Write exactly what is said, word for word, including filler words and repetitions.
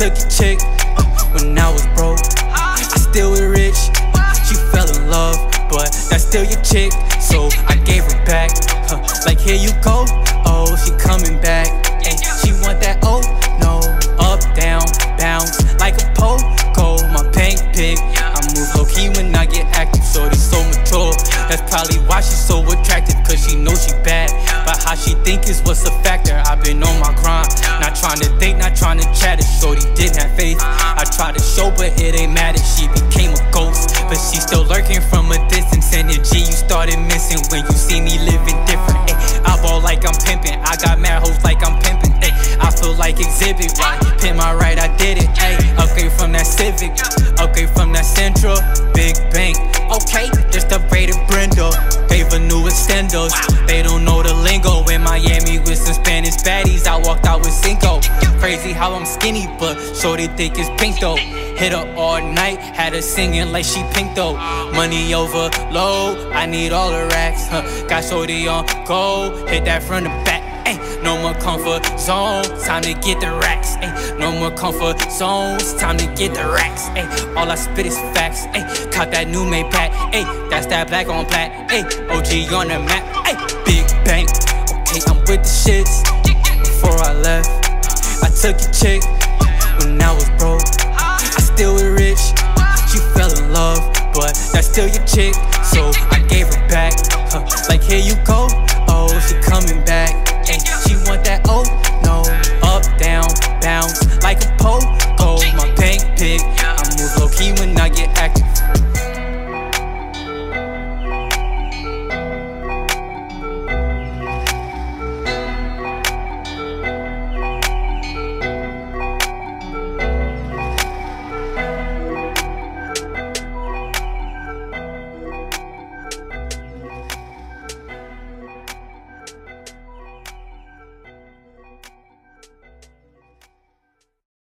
took your chick when I was broke. I still was rich. She fell in love, but that's still your chick, so I gave her back. Huh, like here you go. Oh, she coming back. Ay, she want that. Oh no, up down bounce like a pogo. My bank pick. I move low key when I get active. Shorty so mature. That's probably why she's so attractive, cause she knows she bad. But how she think is what's a factor. I've been on my grind, not trying to think, not trying to chat. If shorty didn't have faith, I tried to show, but it ain't matter. She became a ghost, but she still lurking from a distance. Energy you started missing when you see me living different. Ay, I ball like I'm pimping, I got mad hoes like I'm pimping. Ay, I feel like exhibit, right? Pin my right, I did it. Ay, upgrade from that Civic, upgrade from that Central, big bank. Okay, just upgraded Brenda, gave her new extenders. They don't know the lingo. In Miami with some Spanish baddies, I walked out with Cinco. Crazy how I'm skinny, but shorty think it's pink though. Hit her all night, had her singing like she pink though. Money overload, I need all the racks. Huh. Got shorty on go, hit that from the back. Ay, no more comfort zone, time to get the racks. Ay, no more comfort zones, time to get the racks. Ay, all I spit is facts. Ay, caught that new Maybach. Ay, that's that black on black. Ay, O G on the map. Ay, big bank. Okay, I'm with the shits. Before I left, I took your chick when I was broke. I still was rich. She fell in love, but that's still your chick, so I